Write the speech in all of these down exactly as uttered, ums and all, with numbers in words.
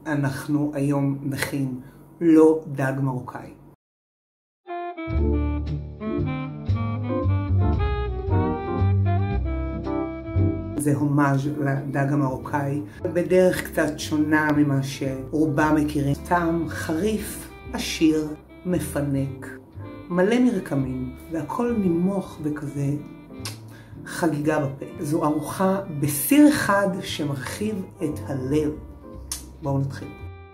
אנחנו היום נכין לא דג מרוקאי. זה הומאז' לדג המרוקאי, בדרך קצת שונה ממה שרובם מכירים. טעם חריף, עשיר, מפנק, מלא מרקמים, והכל נימוך וכזה חגיגה בפה. זו ארוחה בסיר אחד שמרחיב את הלב. בואו נתחיל.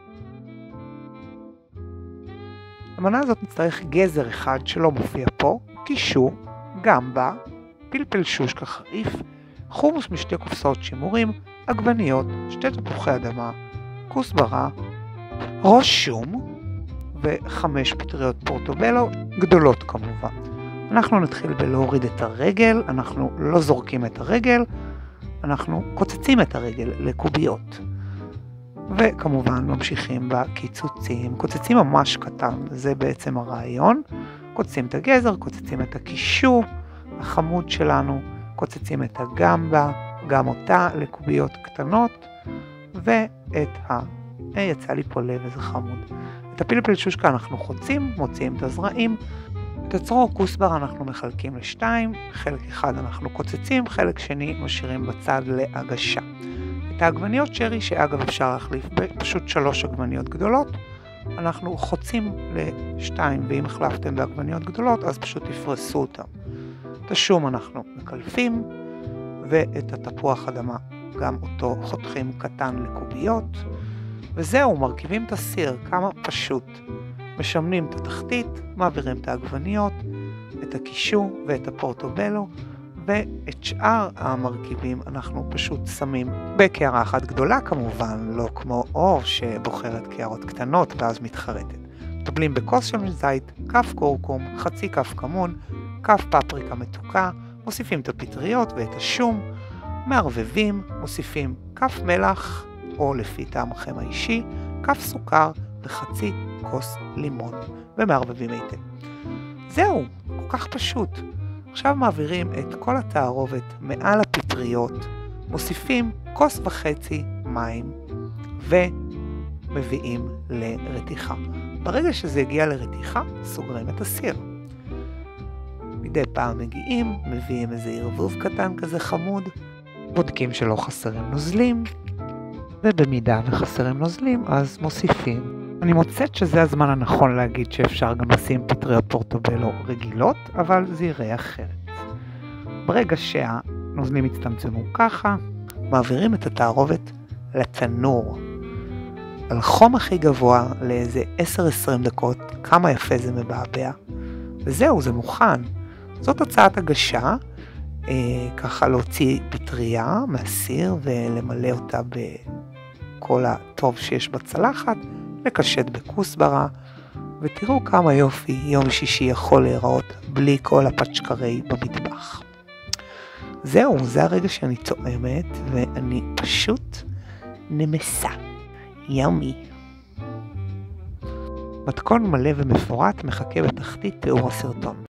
למנה הזאת נצטרך גזר אחד שלא מופיע פה, קישור, גמבה, פלפל שושקה חריף, חומוס משתי קופסאות שימורים, עגבניות, שתי תפוחי אדמה, כוסברה, ראש שום וחמש פטריות פורטובלו, גדולות כמובן. אנחנו נתחיל בלהוריד את הרגל, אנחנו לא זורקים את הרגל, אנחנו קוצצים את הרגל לקוביות. וכמובן ממשיכים בקיצוצים, קוצצים ממש קטן, זה בעצם הרעיון. קוצצים את הגזר, קוצצים את הקישור החמוד שלנו, קוצצים את הגמבה, גם אותה לקוביות קטנות, ואת ה... אה, יצא לי פה לב, איזה חמוד. את הפלפל שושקה אנחנו חוצים, מוציאים את הזרעים. את הצרור כוסבר אנחנו מחלקים לשתיים, חלק אחד אנחנו קוצצים, חלק שני משאירים בצד להגשה. את העגבניות שרי, שאגב אפשר להחליף פשוט שלוש עגבניות גדולות, אנחנו חוצים לשתיים, ואם החלפתם בעגבניות גדולות, אז פשוט תפרסו אותם. את השום אנחנו מקלפים, ואת התפוח אדמה, גם אותו חותכים קטן לקוביות, וזהו, מרכיבים את הסיר, כמה פשוט. משמנים את התחתית, מעבירים את העגבניות, את הקישור ואת הפורטובלו, ואת שאר המרכיבים אנחנו פשוט שמים בקערה אחת גדולה כמובן, לא כמו אור שבוחרת קערות קטנות ואז מתחרטת. מטבלים בכוס של זית, כף קורקום, חצי כף כמון, כף פפריקה מתוקה, מוסיפים את הפטריות ואת השום, מערבבים, מוסיפים כף מלח או לפי טעמכם האישי, כף סוכר וחצי כוס לימון, ומערבבים היטב. זהו, כל כך פשוט. עכשיו מעבירים את כל התערובת מעל הפטריות, מוסיפים כוס וחצי מים ומביאים לרתיחה. ברגע שזה הגיע לרתיחה, סוגרים את הסיר. מדי פעם מגיעים, מביאים איזה ערבוב קטן כזה חמוד, בודקים שלא חסרים נוזלים, ובמידה וחסרים נוזלים אז מוסיפים. אני מוצאת שזה הזמן הנכון להגיד שאפשר גם לשים פטריות פורטובלו רגילות, אבל זה יראה אחרת. ברגע שהנוזלים הצטמצמו ככה, מעבירים את התערובת לתנור. על חום הכי גבוה לאיזה עשר עשרים דקות, כמה יפה זה מבעבע. וזהו, זה מוכן. זאת הצעת הגשה, אה, ככה להוציא פטריה מהסיר ולמלא אותה בכל הטוב שיש בצלחת, לקשט בכוסברה, ותראו כמה יופי יום שישי יכול להיראות בלי כל הפצ'קרי במטבח. זהו, זה הרגע שאני טועמת, ואני פשוט נמסה. יומי. מתכון מלא ומפורט מחכה בתחתית תיאור הסרטון.